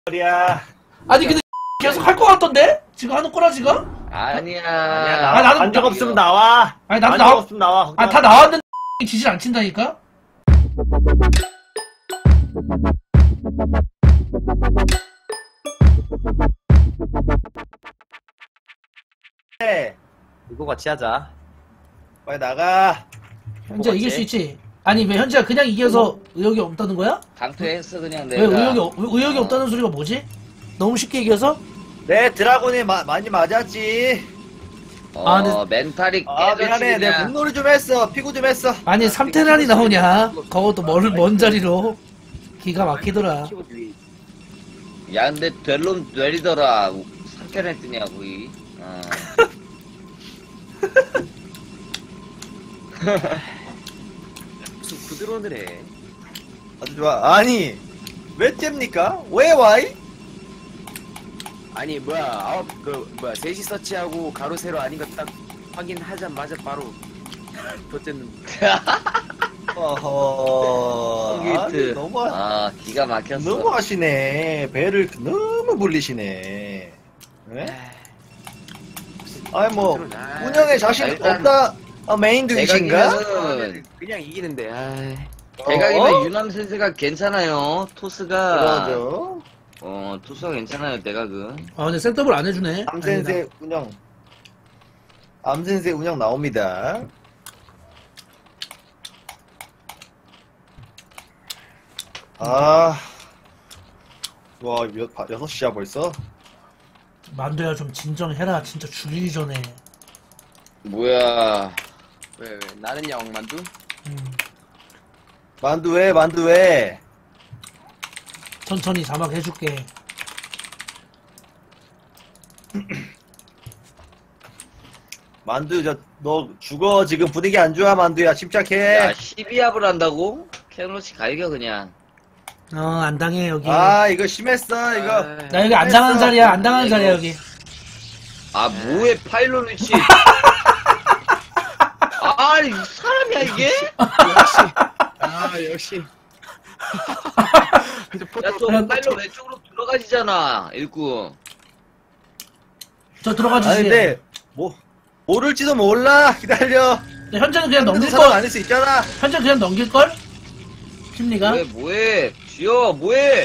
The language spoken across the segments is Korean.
소리야. 아니 근데 계속 할 것 같던데? 지금 하는 꼬라지가? 아니야. 아, 나도 안적 없으면 나와. 아니 나도 안적 없으면 나와. 아, 다 나왔는데 지질 안 친다니까? 네. 이거 같이 하자. 빨리 나가. 현지야 이길 수 있지? 아니 왜 현지야 그냥 이겨서 의욕이 없다는 거야? 강퇴했어 그냥 왜 내가. 의욕이 없다는 소리가 뭐지? 너무 쉽게 이겨서? 내 드라곤이 많이 맞았지. 아, 근데- 멘탈이 아 깨졌지 미안해. 내가 그냥. 공놀이 좀 했어. 피구 좀 했어. 아니 3테란이 나오냐? 그것도 먼 자리로 기가 막히더라. 야 근데 될놈 내리더라. 3캔 했더냐 거의. 무슨 부드러운을 해. 아주 좋아. 아니 왜 잽니까? 왜 와이? 아니 뭐야 셋이 서치하고 가로 세로 아닌 거 딱 확인하자마자 바로 덧쨌는. 어허. 아니, 홈게이트. 너무 기가 막혔어. 너무 하시네. 배를 너무 불리시네. 네? 아니 뭐 운영에 자신 일단 없다. 메인두이신가? 대각이면은 그냥 이기는데. 대각이면 유남 센세가 괜찮아요. 토스가 그러죠. 토스가 괜찮아요. 대각은. 아 근데 생더블 안 해주네. 암센세 운영. 암센세 운영 나옵니다. 와, 6시야 벌써? 만두야 좀 진정해라. 진짜 죽이기 전에. 뭐야? 왜 나는 야옹만두? 만두 왜? 천천히 자막 해줄게. 만두 너 죽어. 지금 분위기 안 좋아. 만두야 침착해. 야 12합을 한다고? 캐노시 갈겨 그냥. 안 당해 여기. 아 이거 심했어 이거. 나 여기 안 당하는 자리야. 안 당하는 자리야 여기. 뭐해 파일럿 위치. 이 사람이야 이게? 역시. 야또 파일럿 왼쪽으로 들어가지잖아 일구. 저 들어가주지. 아니 근데 모를지도 몰라. 기다려. 현재는 그냥 넘길 사람 걸. 아닐 수 있잖아. 현재 그냥 넘길 걸? 심리가. 뭐해 쥐어 뭐해?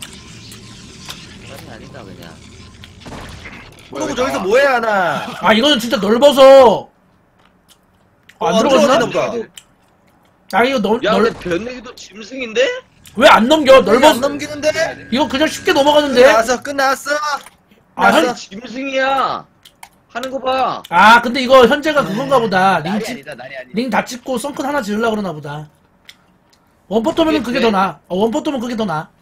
사람이 아니다 그냥. 그러고 저기서 뭐해 하나. 아 이거는 진짜 넓어서. 안 들어가지나? 보다. 아 이거 야 근데 변내기도 짐승인데? 왜 안 넘겨? 안 넓어서. 넘기는데? 이거 그냥 쉽게 넘어가는데. 끝났어. 아니 짐승이야. 하는 거 봐. 근데 이거 현재가 그건가 보다. 날이 아니다. 링 다 찍고 썬큰 하나 지으려고 그러나 보다. 원포터면은 그게 더 나아. 원포터면 그게 더 나아.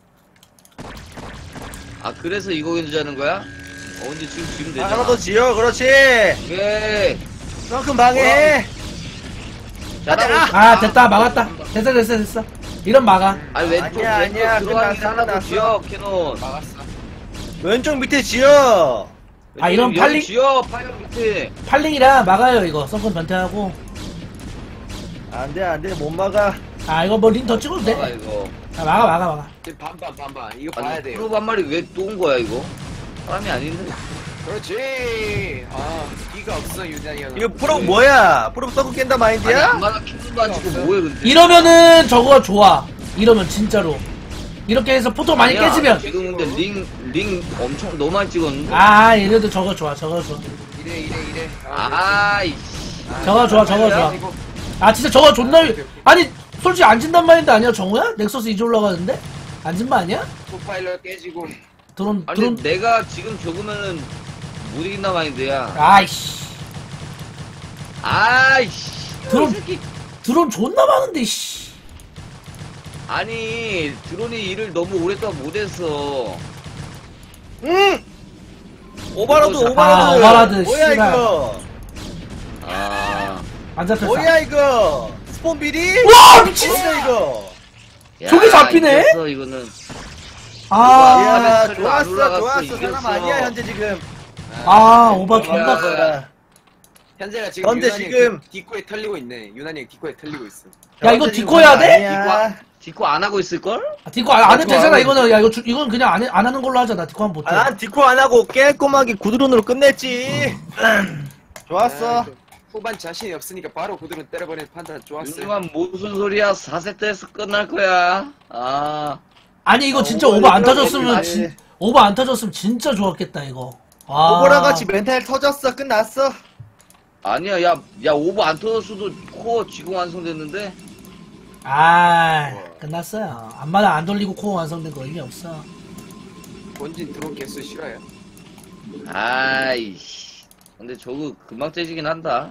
그래서 이거 견주자는 거야? 근데 지금 되잖아. 하나 더 지어. 그렇지. 오케이. 썬큰 방해. 잘하고 됐다. 막았다. 됐어. 이런 막아. 왼쪽 아니야. 들어가는 게 끝났어, 하나 더 끝났어. 지어 캐논. 막았어. 왼쪽 밑에 지어. 이런 여기 팔링- 지어 팔링 밑에. 팔링이라 막아요 이거. 썬큰 변태하고. 안돼 못 막아. 이거 뭐 링 더 찍어도 돼. 이거. 막아. 지금 반반. 이거 봐야 돼요. 프로 한 마리 왜 또 온 거야 이거? 사람이 아닌데. 그렇지. 기가 없어 유난이가. 이거 프로 뭐야? 프로 썬큰 깬다 마인드야? 안마다 킹도 안 치고 뭐해 근데? 이러면은 저거 좋아. 이러면 진짜로. 이렇게 해서 포토 많이 아니야, 깨지면. 지금 근데 링 엄청 너무 많이 찍었는데. 이래도 저거 좋아. 이래. 저거 좋아. 진짜 저거 존나. 아니 솔직히 안 진단 말인데 아니야 정우야? 넥서스 이제 올라가는데? 안 진 거 아니야? 포파일러 깨지고. 드론. 내가 지금 적으면은 못 이긴다 마인드야. 아이씨. 드론. 이 새끼. 드론 존나 많은데 씨. 아니 드론이 일을 너무 오랫동안 못했어. 응. 오바라드. 오바라드, 뭐야 씨발. 이거? 안 잡혔어. 뭐야 이거? 스폰 비리? 와 미친. 뭐야 이거? 저게 잡히네? 이겼어, 이거는. 야 스펠로 안 좋았어. 올라갔어, 사람 이겼어. 아니야 현재 지금. 오바 존나. 야, 현재가 지금 근데 유난히 지금- 디코에 털리고 있네. 유난히 형 디코에 털리고 있어. 야, 이거 현재 지금 디코해야 돼? 아니야. 디코 안 하고 있을걸? 아, 디코 안 해도 디코 되잖아 안 이거는. 야, 이건 그냥 안 하는 걸로 하자. 나 디코 하면 못해. 아, 난 디코 안 하고 깔끔하게 구드론으로 끝냈지. 좋았어. 아, 후반 자신이 없으니까 바로 구두로 때려버리는 판단 좋았어. 윤중한 무슨 소리야? 4세트에서 끝날 거야. 아, 아니 이거 진짜 오버 오버 안 이렇게 터졌으면 해야지. 오버 안 터졌으면 진짜 좋았겠다 이거. 아. 오버랑 같이 멘탈 터졌어. 끝났어. 아니야, 야, 오버 안 터졌어도 코어 지금 완성됐는데? 아, 끝났어요. 앞마당 안 돌리고 코어 완성된 거 의미 없어. 본진 들어온 개수 싫어요. 아이씨. 근데 저거 금방 째지긴 한다.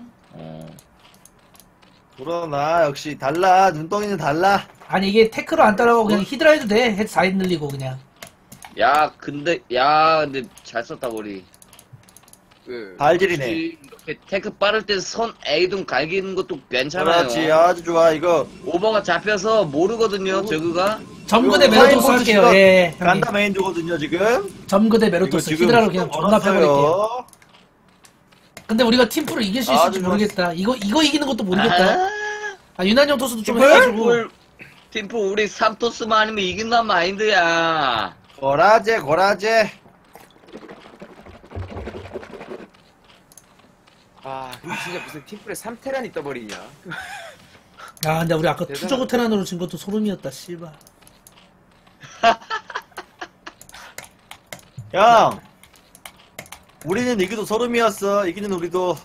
그러나 역시 달라. 눈덩이는 달라. 아니 이게 테크로 안 따라가고 그냥 히드라 해도 돼. 헤드 4인 늘리고 그냥. 근데 잘 썼다, 머리. 그 발질이네. 이렇게 테크 빠를 때 선 A동 갈기는 것도 괜찮아요. 그렇지. 아주 좋아. 이거 오버가 잡혀서 모르거든요, 저그가. 점그대 이거 메로토스 타임보드 할게요. 지금 예, 형님. 간다 메인조거든요 지금. 점그대 이거 메로토스 지금 히드라로 그냥 존나 패버릴게요. 멀었어요. 근데 우리가 팀프로 이길 수 있을지 아주 모르겠다. 이거 이기는 것도 모르겠다. 아 유난히 형 토스도 좀 팀플? 해가지고. 팀프 우리 3토스만 아니면 이긴단 마인드야. 고라제 고라제. 아 근데 진짜 무슨 팀플에 3테란이 떠버리냐. 아 근데 우리 아까 대단하다. 투저고 테란으로 진 것도 소름이었다. 씨발. 형. 우리는 이기도 소름이었어. 이기는 우리도.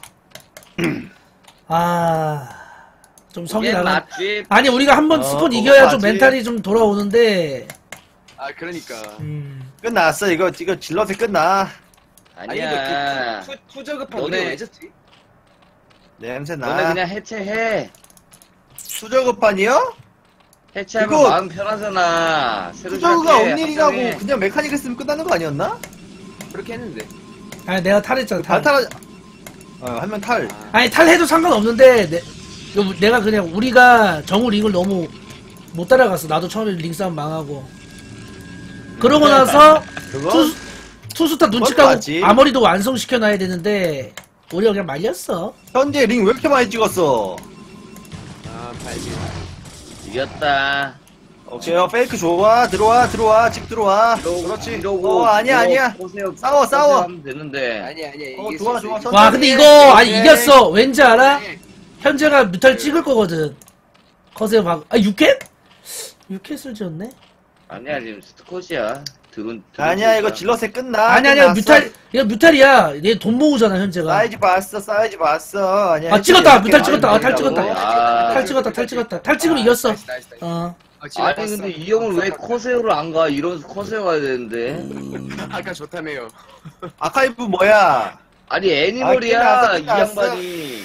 아. 좀 성이 이게 나가. 맞지? 아니 우리가 한번 어, 스폰 그거 이겨야 좀 맞지. 멘탈이 좀 돌아오는데. 아 그러니까. 끝났어. 이거 질럿이 끝나. 아니 아니야. 근데 그 투저급한 우리가 너네- 왜 졌지? 냄새 너네 나. 그냥 해체해. 수저급판이요? 해체하면 이거- 마음 편하잖아. 새로 수저가 시작해, 온일이라고 합성해. 그냥 메카닉 했으면 끝나는 거 아니었나? 그렇게 했는데. 아니 내가 탈했잖아. 탈. 달타라. 한 명 탈. 아, 아니 탈해도 상관없는데 내가 그냥 우리가 정우 링을 너무 못 따라갔어. 나도 처음에 링 싸움 망하고. 그러고 나서 그거? 투스타 눈치 그것도 까고 맞지. 아머리도 완성시켜놔야 되는데 우리가 그냥 말렸어. 현재 링 왜 이렇게 많이 찍었어? 아 발질. 이겼다. 오케이, 페이크 좋아. 들어와. 직 들어와. 그렇지. 이러고 아니야. 보세요. 싸워. 하면 되는데. 아니야 이길 좋아. 수 있어. 천천히 와 근데 해. 이거 아니 오케이. 이겼어. 왠지 알아? 네. 현재가 뮤탈 찍을 거거든. 커세어 박. 아 6캔? 6캔을 지었네? 아니야 지금 스코시야. 드론. 아니야, 이거 질럿에 끝나. 아니야 끝났어. 이거 뮤탈이야. 얘 돈 모으잖아 현재가. 사이즈 봤어. 아니야. 아, 찍었다. 이렇게 뮤탈 찍었다. 아, 탈 아니라고. 찍었다. 아, 탈 찍었다. 탈 찍으면 이겼어. 나이스. 어. 아니 근데 이 형은 왜 커세어를 안 가? 이러면서 커세어 가야 되는데. 아까 좋다며요. 아카이브 뭐야? 아니 애니멀이야 이 끝났어. 양반이.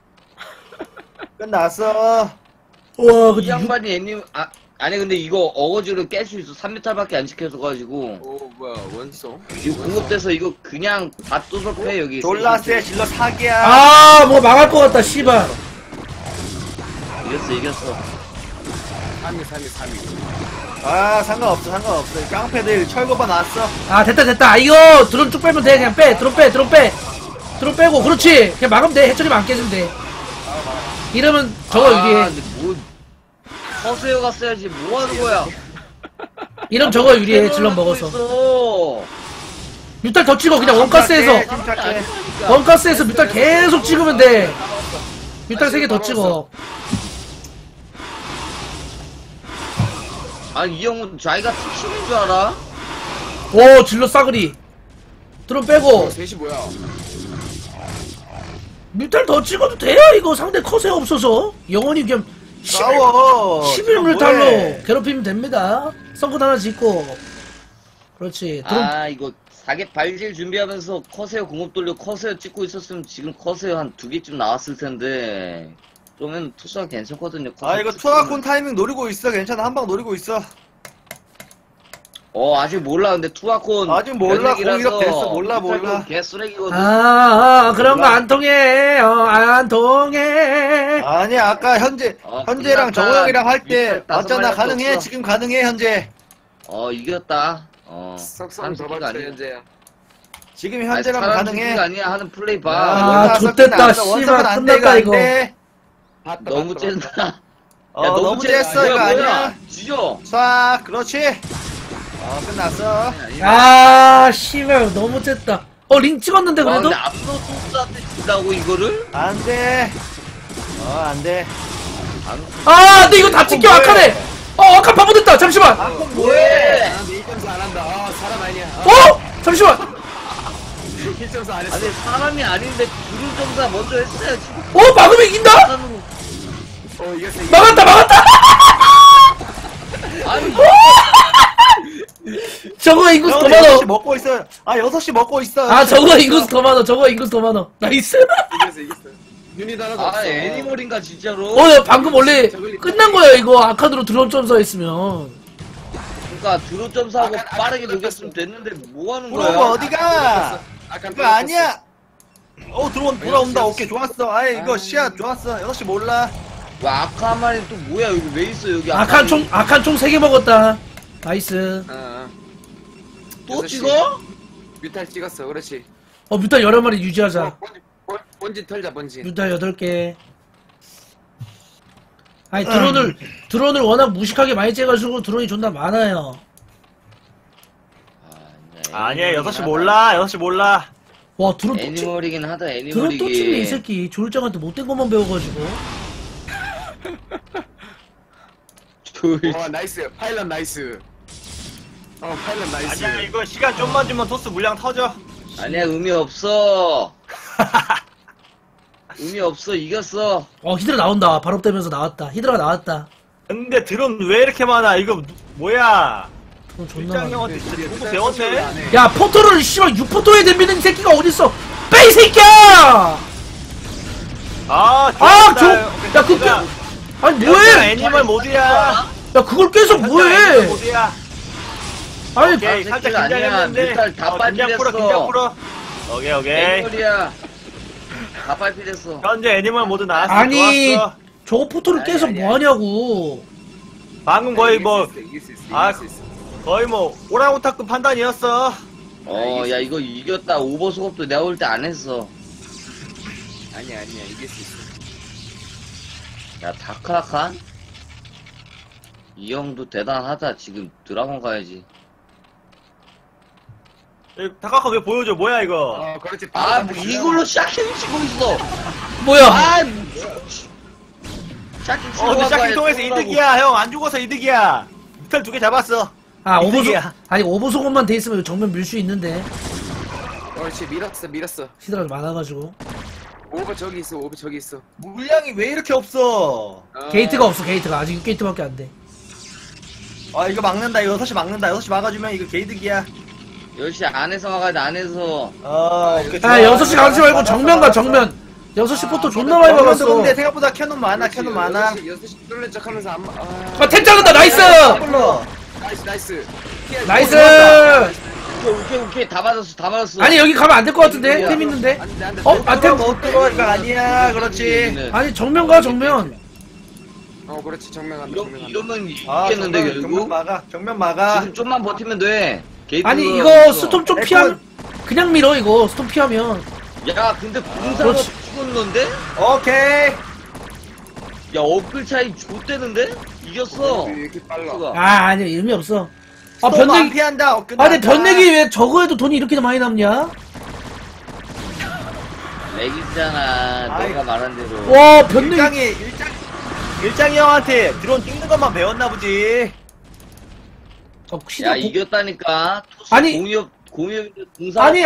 끝났어. 와 이 근데 양반이 아니 근데 이거 어거지로 깰 수 있어. 3m밖에 안 지켜서 가지고. 오 뭐야 원소. 이거 공업돼서 이거 그냥 밭도섭해 여기. 졸라 세. 질럿 사기야. 아, 뭐 망할 것 같다, 씨발. 이겼어. 3위. 아, 상관없어. 깡패들 철거반 왔어. 아, 됐다. 아, 이거 드론 쭉 빼면 돼. 그냥 빼. 드론 빼고. 그렇지. 그냥 막으면 돼. 해처리만 안 깨지면 돼. 이러면 저거 유리해. 근데 뭐 커세어 갔어야지 뭐 하는 거야? 이러면 저거 유리해. 질럿 먹어서. 있어. 뮤탈 더 찍어. 그냥 원가스에서. 침착해. 원가스에서 뮤탈 계속 찍으면 돼. 뮤탈 3개 더 찍어. 아니 이 형은 자기가 특심인 줄 알아? 오, 질럿 싸그리. 드론 빼고. 셋이 뭐야? 뮤탈 더 찍어도 돼요. 이거 상대 커세어 없어서. 영원히 그냥 싸워. 11물 뭐해? 탈로 괴롭히면 됩니다. 성컷 하나 짓고. 그렇지. 드론 아 이거 사계 발질 준비하면서 커세어 공업 돌려 커세어 찍고 있었으면 지금 커세어 한 2개쯤 나왔을 텐데 그러면 투수가 괜찮거든요. 아, 이거 투하콘 타이밍 노리고 있어. 괜찮아. 한 방 노리고 있어. 아직 몰라. 근데 투하콘 아직 몰라. 연예기라서 공이력 됐어. 몰라. 개쓰레기거든. 그런 거 안 통해. 안 통해. 아니, 아까 현재랑 끝났다. 정우 형이랑 할 때 밑에 다섯 맞잖아. 마리밖에 가능해. 없어. 지금 가능해, 현재. 이겼다. 석성 더 30기가 받쳐 아니야. 현재야. 지금 현재라면 가능해. 아니야 하는 플레이 봐. 아, 좋댔다, 씨발. 끝났다, 이거. 봤다, 너무 봤다, 봤다. 쨌다. 너무 쨌어, 이거 아니야. 지져. 쏴, 그렇지. 끝났어. 아, 씨발. 너무 쨌다. 링 찍었는데, 그래도? 근데 앞서 소스한테 준다고 이거를? 안 돼. 안 돼. 아, 근데 이거 다 찍혀, 아카네! 아카 바보됐다! 잠시만! 뭐해? 아, 내 1점수 안 한다. 사람 아니야. 잠시만! 1점수 안 했어. 아니 사람이 아닌데 구름 점사 먼저 했어요 지금. 막으면 이긴다? 이겼어. 막았다! 아니 저거 인구수 더 6시 많어. 먹고 있어. 6시 먹고 있어. 아, 저거 인구수 더 많아. 저거 인구수 더 많아. 나이스. 이겼어. 유닛 하나도 없어. 애니멀인가 진짜로? 야, 방금 원래 끝난 거야, 이거. 아카드로 드론 점사 했으면. 그러니까 드론 점사하고 빠르게 녹였으면 됐는데 뭐 하는 프로브 거야? 어디가? 아까 그거 아니야. 돌아온다. 오케이, 좋았어. 이거 시야 좋았어. 6시 몰라. 와 아카 한 마리 또 뭐야 여기 왜 있어 여기 아칸 총 3개 먹었다. 나이스. 또 여섯 찍어? 뮤탈 찍었어. 그렇지. 뮤탈 여러 마리 유지하자. 본진 털자, 본진. 뮤탈 8개. 아니, 드론을 워낙 무식하게 많이 째가지고 드론이 존나 많아요. 아니야, 6시 몰라. 6시 몰라. 와, 드론 또 찍, 애니멀이긴 하다 드론 또 찍네, 이 애니멀이긴. 새끼. 조일장한테 못된 것만 배워가지고. 나이스. 파일럿 나이스. 파일럿 나이스. 아니야, 이거 시간 좀만 주면 토스 물량 터져. 아니야 의미 없어. 의미 없어 이겼어. 히드라 나온다. 발업되면서 나왔다. 히드라가 나왔다. 근데 드론 왜 이렇게 많아? 이거 뭐야? 드론 존나 많아. 일장형한테 진짜 공부 배웠네? 야, 포토를 씨발 6포토에 덤비는 이 새끼가 어딨어? 빼, 이 새끼야! 야, 그 아니, 뭐해? 애니멀 모드야. 야, 그걸 계속 뭐해? 모드야. 아니, 오케이, 살짝 아니야. 긴장했는데. 뮤탈 다 긴장 풀어, 빠지랬어. 긴장 풀어. 오케이. 애니멀이야. 다 빨피됐어. 현재 애니멀 모드 나왔어. 아니, 좋았어. 저거 포토를 계속 뭐 하냐고. 방금 거의 뭐, 이길 수 있어. 아, 이길 수 있어. 거의 뭐, 오랑우타급 판단이었어. 야 이거 이겼다. 오버 수업도 내가 올 때 안 했어. 아니야. 이길 수 있어. 야 다크라칸? 이 형도 대단하다. 지금 드라곤 가야지. 다카카 왜 보여줘? 뭐야, 이거? 그렇지. 뭐 이걸로 샤킹 치고 있어. 뭐야? 샤킹 치고 근데 간 샤킹 거야, 통해서 쏘라고. 이득이야, 형. 안 죽어서 이득이야. 뮤탈 2개 잡았어. 이득이야. 오버소금만 돼 있으면 정면 밀 수 있는데. 그렇지. 밀었어. 히드라가 많아가지고. 오버 저기 있어. 물량이 왜 이렇게 없어? 게이트가 없어, 게이트가. 아직 6게이트밖에 안 돼. 이거 막는다. 이거 6시 막는다. 6시 막아주면 이거 개이득이야. 10시 안에서 막아야 돼, 안에서. 오케이, 아, 6시 가지 말고 정면 가, 정면. 6시 포토 존나 많이 막았어. 막았어. 근데 생각보다 캐논 많아, 캐논 많아. 6시 뚫는 척 하면서 안 막. 탭 잘랐다, 나이스! 불러. 나이스. 나이스! 오케이. 다 맞았어. 아니, 여기 가면 안 될 것 같은데? 템 있는데? 안 돼. 템. 못 들어. 이거 아니야. 그렇지. 아니, 정면 가, 정면. 그렇지. 정면한다. 이러면 정면 이기겠는데, 결국? 정면 막아. 지금 좀만 버티면 돼. 게이트 아니, 눌러. 이거 스톰 좀 피하면, 그냥 밀어, 이거. 스톰 피하면. 야, 근데 공사가 그렇지. 죽었는데? 오케이. 야, 업글 차이 좆대는데? 이겼어. 왜 이렇게 빨라? 수가. 아니, 의미 없어. 또 안 변내기, 피한다. 아니, 변내기 왜 저거 해도 돈이 이렇게 많이 남냐? 렉이잖아. 아이. 너가 말한 대로. 와, 변내기. 일장이 형한테 드론 찍는 것만 배웠나 보지. 야, 이겼다니까. 토스 아니. 공이업 공사. 아니.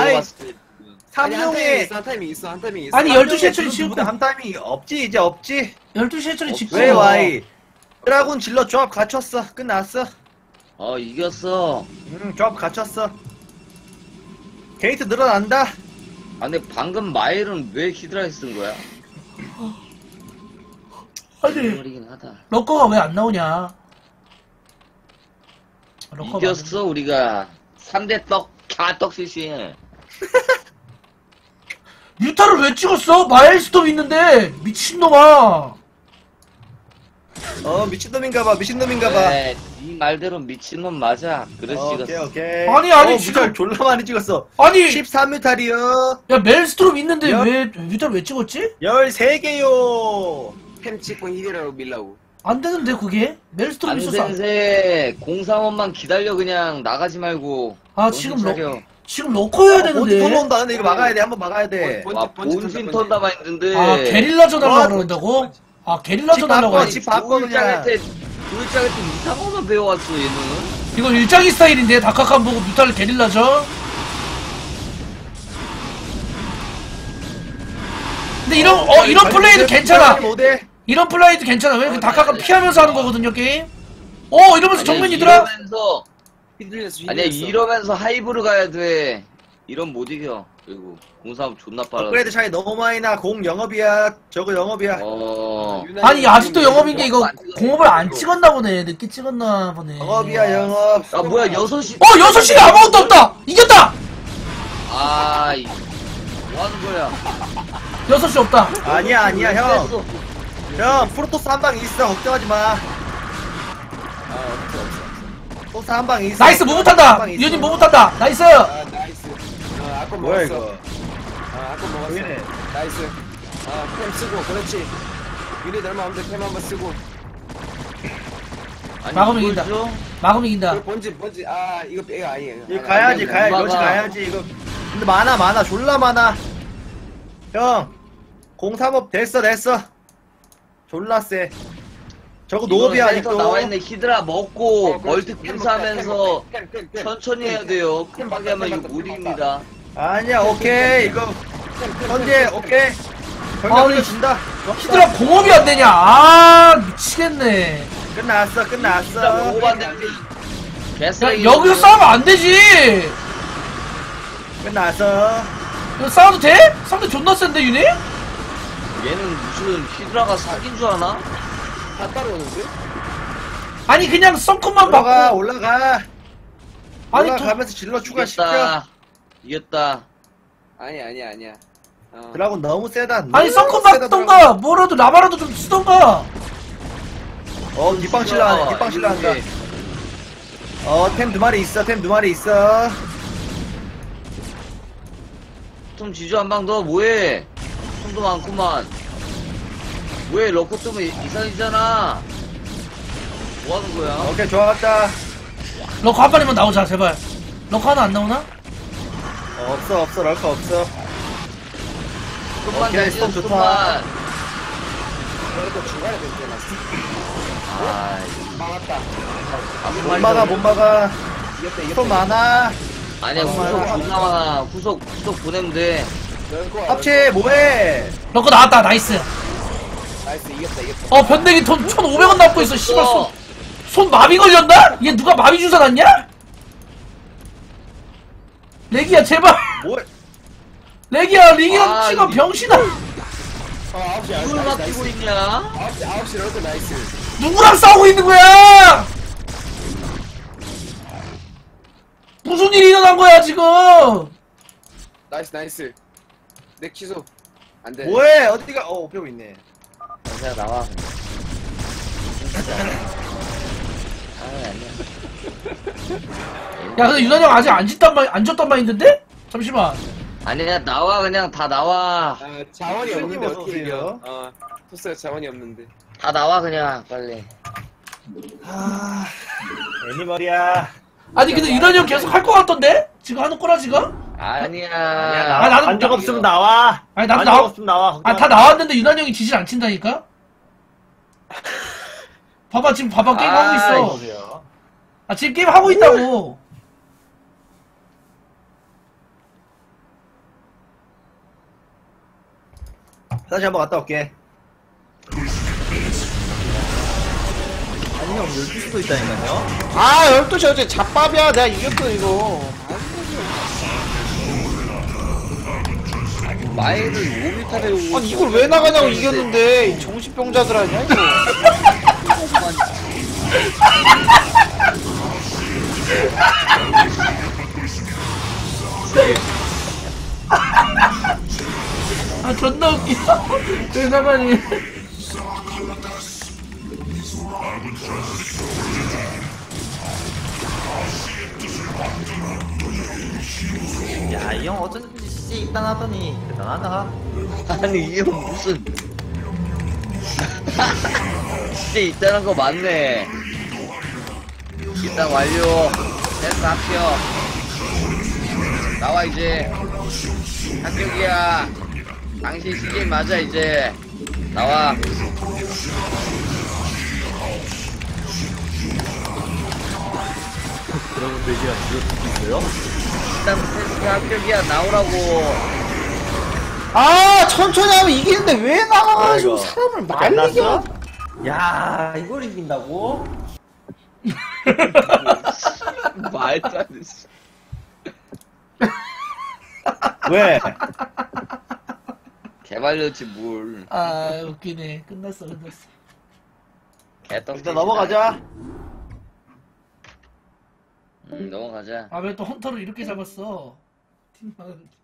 삼룡이 한 타이밍 있어. 한 타이밍 있어. 아니, 12시 해처리 치우고. 한 타임이 없지, 이제 없지. 12시 해처리 짓고. 왜 와이? 드라군 질러 조합 갖췄어. 끝났어. 이겼어. 조합 갖췄어. 게이트 늘어난다. 근데 방금 마일은 왜 히드라에 쓴 거야? 아니, 머리긴 하다. 럭커가 왜 안 나오냐? 럭커가 이겼어, 우리가. 3대 갸떡 CC. 유타를 왜 찍었어? 마일스톰 있는데 미친놈아. 미친놈인가봐, 미친놈인가봐. 네, 이 말대로 미친놈 맞아. 그래 오케이, 찍었어. 오케이. 아니, 지금- 뮤탈 졸라 많이 찍었어. 아니 13뮤탈이요. 야 멜스트롬 있는데 야. 왜 뮤탈 왜 찍었지? 13개요. 템 찍고 히데라로 밀라고. 안 되는데 그게 멜스트롬 있었어. 안센세 035만 기다려 그냥 나가지 말고. 아 정신 지금 차려. 지금 러커여야 본진 되는데. 턴다. 근데 이거 막아야 돼. 한번 막아야 돼. 번- 와 번지 본진 턴다, 턴다 마인드인데. 아 게릴라전 하려고 와, 그런다고? 아 게릴라전 집 하려고 바꿔, 하지. 집 바꿔, 그냥. 돌짝한테 이상한 거 배워왔어 얘는. 이거 일장이 스타일인데 다카칸 보고 뮤탈 게릴라전. 근데 이런 플레이도 괜찮아. 이런 플레이도 괜찮아. 왜 이렇게 다카칸 피하면서 하는 거거든요 게임. 이러면서 정면이더라. 이러면서 히들렸어. 아니야 이러면서 하이브를 가야 돼. 이런 못 이겨. 그리고 035 존나 빨라. 업그레이드 차이 너무 많이 나. 공 영업이야. 저거 영업이야. 아니 아직도 영업인데 이거 공업을 안 찍었나 보네. 늦게 찍었나 보네. 영업이야, 영업. 아 뭐야 6시. 6시에 아무것도 없다. 이겼다. 아이 뭐 하는 거야? 6시 없다. 아니야, 왜 형. 뺐어? 형, 프로토스 한 방 있어. 걱정하지 마. 토스 한 방 있어. 나이스 무브 탄다. 유님 무브 탄다. 나이스. 아 나이스. 아까 뭐야, 먹었어. 이거. 아까 먹었어. 왜이래? 나이스. 템 쓰고 그렇지. 유닛 얼마 없는데 템 한번 쓰고. 아니, 막으면 이걸 이긴다. 줘? 막으면 이긴다. 본지 이거 아니에요. 이거 가야지, 안 돼, 여지 막아. 가야지, 이거. 근데 많아, 졸라 많아. 형, 035 됐어. 졸라 세. 저거 노업이야, 아직도. 나와있는 히드라 먹고 멀티 템 공사하면서 템. 천천히 해야 돼요. 급하게 하면 이거 못 이깁니다. 아니야, 오케이. 이거, 현재, 오케이. 아, 결과 우리 올려준다. 히드라 공업이 안 되냐? 아 미치겠네. 끝났어. 히드라 먹고 안 되는데 야, 개쓰레기. 여기서 싸우면 안 되지. 끝났어. 이거 싸워도 돼? 상대 존나 센데 유니? 얘는 무슨 히드라가 사귄 줄 아나? 다 따라오는데? 아니 그냥 썬크만 올라가, 받고. 올라가. 아니 올라가면서 질러 추가시켜. 이겼다. 아니야. 드라군 너무 세다. 아니 너무 썬크 세다, 받던가 뭐라도 라바라도 좀 쓰던가. 드라군. 뒷방실라 하네, 뒷방실라 한다. 템 2마리 있어, 템 2마리 있어. 좀 지주 한 방 더 뭐해? 손도 많구만. 왜 러커 뜨면 이상이잖아. 뭐 하는 거야? 오케이, 좋았다. 럭커 한 발이면 나오자 제발. 럭커 하나 안 나오나? 없어, 럴거 없어. 조금만 오케이, 내지 스톱 좋다. 조금만. 그래도 중간에 됐잖아. 아이, 막았다. 못 막아, 못 막아. 또 많아. 아니야 후속 존나 많아. 후속 보내면 돼. 합체, 뭐해? 럭커 나왔다 나이스. 나이스 이겼다. 변내기 돈 1,500원 남고 있어 씨발 손 마비 걸렸나? 얘 누가 마비 주사 놨냐? 렉이야 제발. 뭐해? 렉이야 링이랑 아, 치가 이게- 병신아. 9시 이걸 맡기고 있냐? 9시 럴거 나이스. 누구랑 싸우고 있는 거야? 무슨 일이 일어난 거야 지금? 나이스. 넥 취소. 안 돼. 뭐해? 어디가? 배고 있네. 그냥 나와. 아니야. 야 근데 유난히 형 아직 안 졌단 말인데? 잠시만. 아니야 나와 그냥 다 나와. 자원이 없는데 어서 어떻게 오세요. 이겨? 토스가 자원이 없는데. 다 나와 그냥 빨리. 애니멀이야. 아니 근데 유난히 형 계속 할 것 같던데? 지금 하는 꼬라지가? 아니야. 아, 나도- 안적 없으면 나와. 아니 나도 안적 나와. 없으면 나와. 아 다 나왔는데 유난히 형이 지질 안 친다니까? 봐봐 지금 봐봐 게임 하고 있어. 이거세요. 아 지금 게임 하고 있다고. 다시 한번 갔다 올게. 아니 형 12시도 있다니까요. 12시 어제 잡밥이야. 내가 이겼어, 이거. 마일을 5m를 오고. 아니, 이걸 왜 나가냐고 이겼는데. 이 정신병자들 아니야, 이거. 아 존나 웃기다. 세상하니. 야, 이 형 어쩐지 CJ 있단 하더니 대단하다. 아니 이게 무슨 진짜 있다는 거 맞네. 일단 완료. 됐어 합격. 나와 이제. 합격이야. 당신 CJ 맞아 이제. 나와. 여러분 돼지가 지금 듣고 있어요? 일단 테스트 합격이야. 나오라고. 아 천천히 하면 이기는데 왜 나가가지고 아이고. 사람을 안 많이 이겨. 났어? 야, 이걸 이긴다고? 말도 안 됐어. 왜? 개발렸지 뭘. 아 웃기네. 끝났어. 개떡. 일단 넘어가자. 응 넘어가자. 아 왜 또 헌터를 이렇게 잡았어? 팀